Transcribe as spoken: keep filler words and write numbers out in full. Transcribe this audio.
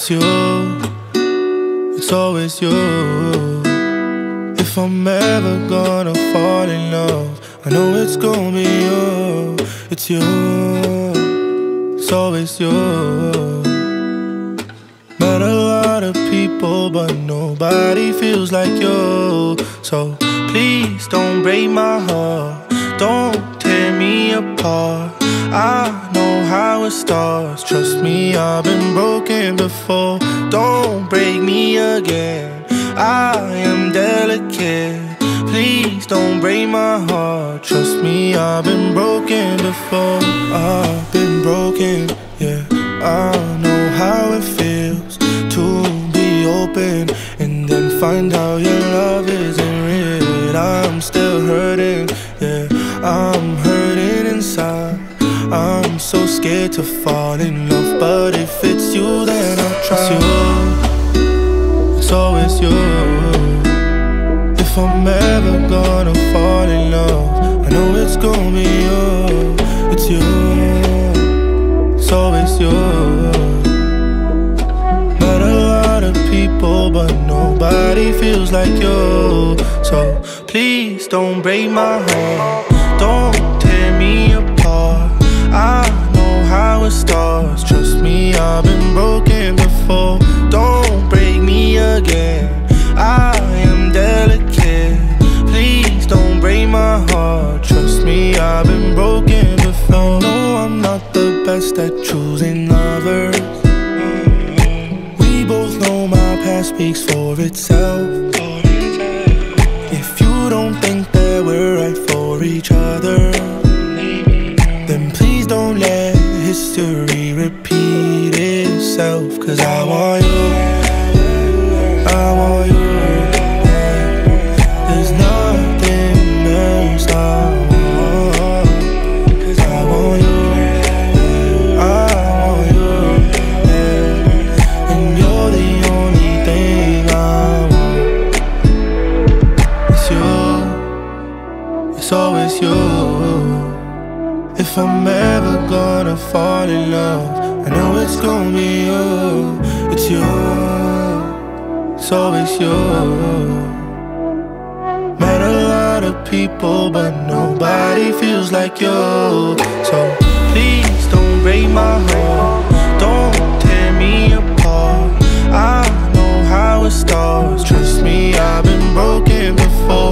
It's you, it's always you. If I'm ever gonna fall in love, I know it's gonna be you. It's you, it's always you. Met a lot of people, but nobody feels like you. So please don't break my heart, don't tear me apart. I know how it starts, trust me, I've been broken before. Don't break me again, I am delicate. Please don't break my heart, trust me, I've been broken before. I've been broken, yeah, I know how it feels to be open and then find out your love isn't real. I'm still hurting, yeah, I'm hurting inside. I'm so scared to fall in love, but if it's you, then I'll try. It's you, it's always you. If I'm ever gonna fall in love, I know it's gonna be you. It's you, it's always you. Met a lot of people, but nobody feels like you. So please don't break my heart, don't tear me apart. I know how it starts, trust me, I've been broken before. Don't break me again, I am delicate. Please don't break my heart, trust me, I've been broken before. No, I'm not the best at choosing lovers. We both know my past speaks for itself. If you don't think that we're right for each other, then please don't let history repeat itself. Cause I want you, I want you. There's nothing else I want. Cause I want you, I want you, and you're the only thing I want. It's you, it's always you. If I'm ever gonna fall in love, I know it's gonna be you. It's you, it's always you. Met a lot of people, but nobody feels like you. So please don't break my heart, don't tear me apart. I know how it starts, trust me, I've been broken before.